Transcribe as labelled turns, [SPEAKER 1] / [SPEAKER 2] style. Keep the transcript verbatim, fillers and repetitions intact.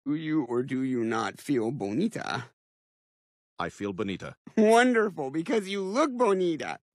[SPEAKER 1] Do you or do you not feel bonita?
[SPEAKER 2] I feel bonita.
[SPEAKER 1] Wonderful, because you look bonita.